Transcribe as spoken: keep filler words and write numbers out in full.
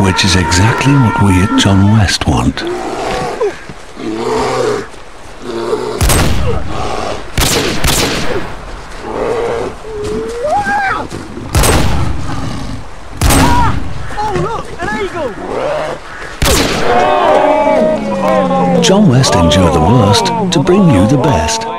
which is exactly what we at John West want. John West endure the worst to bring you the best.